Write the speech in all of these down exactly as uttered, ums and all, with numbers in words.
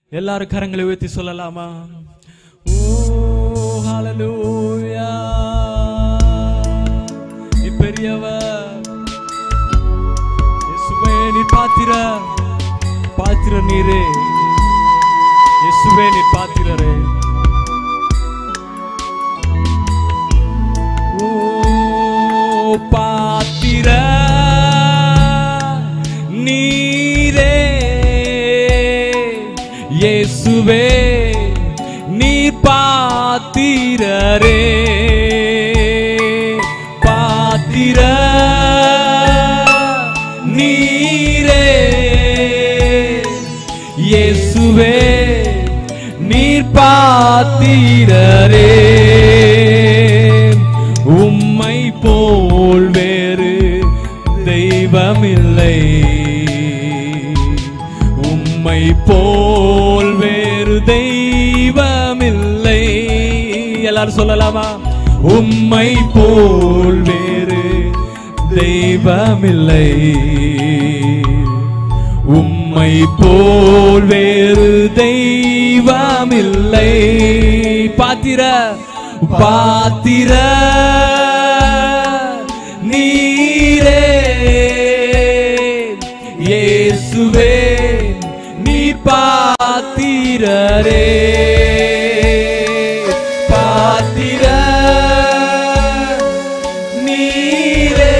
எல்லாரும் கரங்களை உயர்த்தி சொல்லலாமா? ஓ ஹல்லேலூயா, நீ பெரியவர் இயேசுவே, நீ பாத்திர பாத்திர நீரே இயேசுவே, நீ பாத்திரரே. ஓ பாத்திர நீரே இயேசுவே, நீ பாத்திரரே. பாத்திர நீரே இயேசுவே, நீர் பாத்திரரே. உம்மை போல் வேறு தெய்வமில்லை, உம்மை போல் வேறு தெய்வமில்லை. எல்லாரும் சொல்லலாமா? உம்மை போல் வேறு தெய்வமில்லை, உம்மை போல் வேறு தெய்வமில்லை. பாத்திர பாத்திர நீரே இயேசுவே, நீ பாத்திரரே. பாத்திர நீரே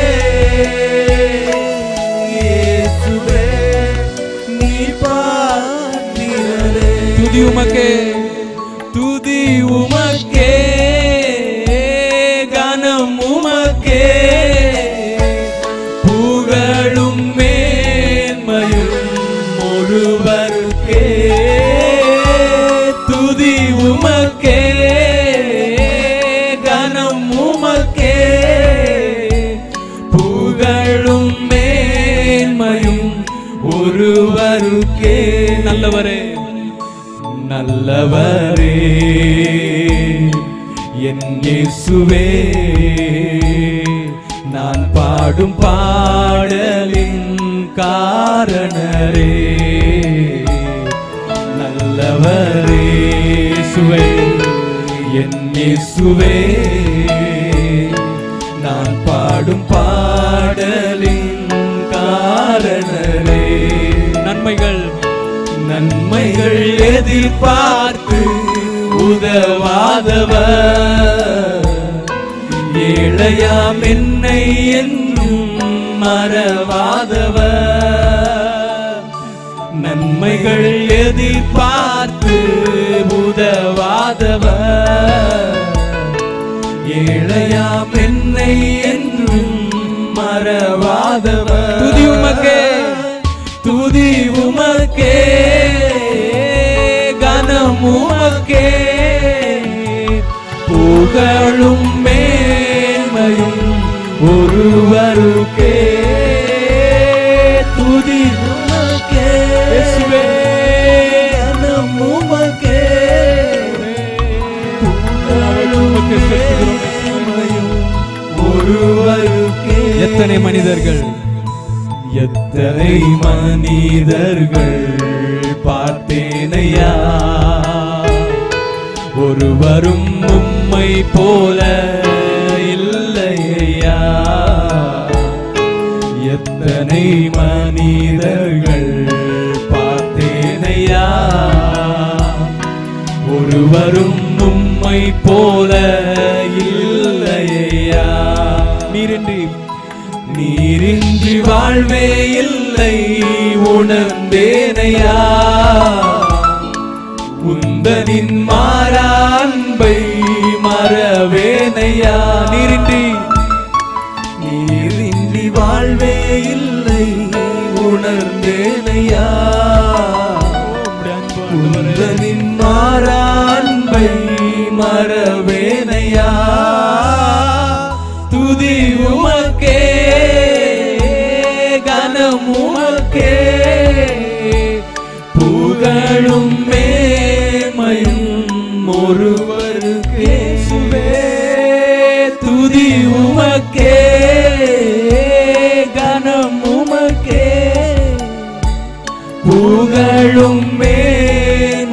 இயேசுவே, நீ பாத்திரரே. துதி உமக்கே, துதி உமக்கே, கனம் உமக்கே, புகழும் மேன்மையும் ஒருவருக்கே. துதி உமக்கே, கனம் உமக்கே, புகழும் மேன்மையும் ஒருவருக்கே. நல்லவரே நல்லவரே என் இயேசுவே, நான் பாடும் பாடலின் காரணரே. நல்லவரே இயேசுவே, என் இயேசுவே, நான் பாடும் பாடலின் காரணரே. நன்மைகள் நன்மைகள் எதிர்பார்த்து உதவாதவர், ஏழையாம் என்னை என்றும் மறவாதவர். நன்மைகள் எதிர்பார்த்து உதவாதவர், ஏழையாம் என்னை என்றும் மறவாதவர். துதி உமக்கே, துதி உமக்கே, கனம் உமக்கே, புகழும் மேன்மையும் ஒருவருக்கே. துதி உமக்கே இயேசுவே, கனம் உமக்கே, புகழும் மேன்மையும் ஒருவருக்கே. எத்தனை மனிதர்கள் எத்தனை மனிதர்கள் பார்த்தேனையா, ஒருவரும் உம்மை போல இல்லையா. எத்தனை மனிதர்கள் பார்த்தேனையா, ஒருவரும் உம்மை போல இல்லையா. நீரின்றி நீரின்றி வாழ்வே இல்லை உணர்ந்தேனையா, உந்தனின் மாறா அன்பை மறவேனையா. நீரின்றி நீரின்றி வாழ்வே இல்லை உணர்ந்தேனையா, உந்தனின் மாறா அன்பை மறவேனையா. துதி உமக்கே, கனம் உமக்கே, புகழும் மேன்மையும் ஒருவருக்கே. துதி உமக்கே, கனம் உமக்கே, புகழும் மேன்மையும்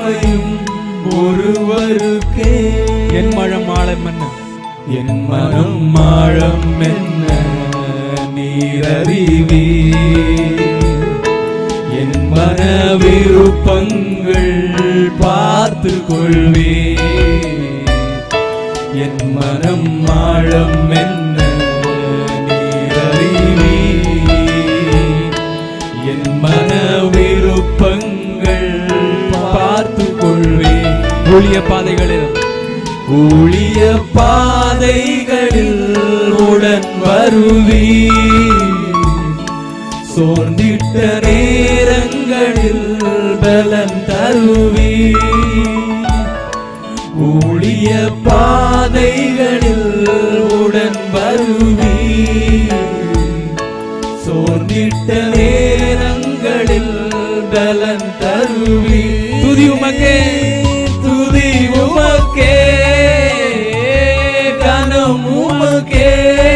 ஒருவருக்கே. என் மனம் ஆழம் என்ன, என் மனம் ஆழம் என்ன நீரறிவே. என் மன விருப்பங்கள் பார்த்து கொள்வே. என் மனம் ஆழம் என்ன நீரறிவே. என் மன விருப்பங்கள் பார்த்து கொள்வே. ஊழிய பாதைகளில் ஊழிய பாதைகளில் உடன் வருவே. சோர்ந்திட்ட நேரங்களில் பலன் தருவே. ஊழிய பாதைகளில் உடன் வருவே. சோர்ந்திட்ட நேரங்களில் பலன் தருவே. துதி உமக்கே, துதி உமக்கே, கனம் உமக்கே,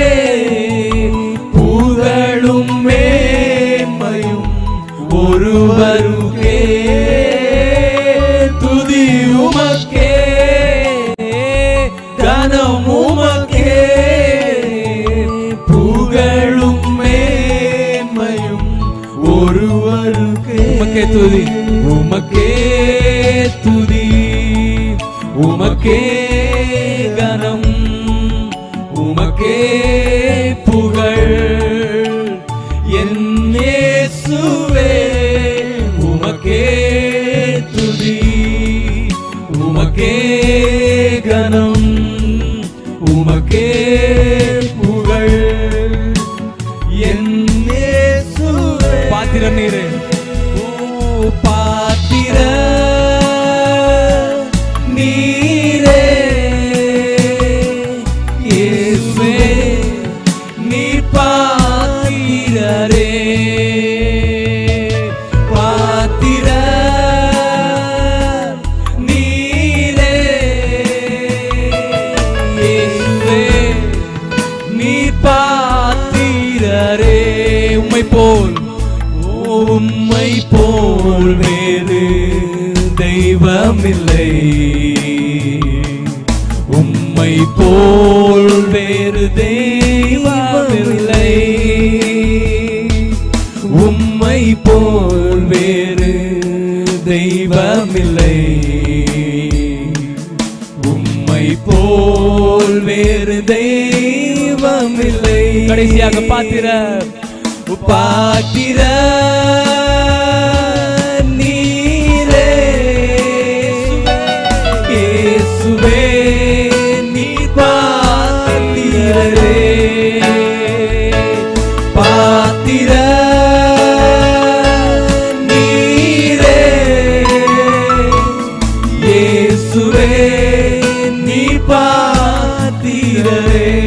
புகழும் மேன்மையும் ஒருவருக்கே. துதி உமக்கே, கனம் உமக்கே, புகழும் மேன்மையும் ஒருவருக்கே. உமக்கே துதி, உமக்கே துதி, உமக்கே கனம், உமக்கே புகழ். என் இயேசுவே உமக்கே துதி, உமக்கே கனம், உமக்கே புகழ். என் இயேசுவே. பாத்திரம் நீரே, பாத்திர நீரே. இயேசுவே நீர் பாத்திரரே. பாத்திர நீரே. இயேசுவே நீர் பாத்திரரே. உம்மை போல் உம்மை போல் வேறு தெய்வமில்லை. உம்மை போல் வேறு தெய்வமில்லை. உம்மை போல் வேறு தெய்வமில்லை. உம்மை போல் வேறு தெய்வமில்லை. கடைசியாக பாத்திர பாத்திர நீரே. இயேசுவே நீர் பாத்திரரே. பாத்திர நீரே. இயேசுவே நீர் பாத்திரரே.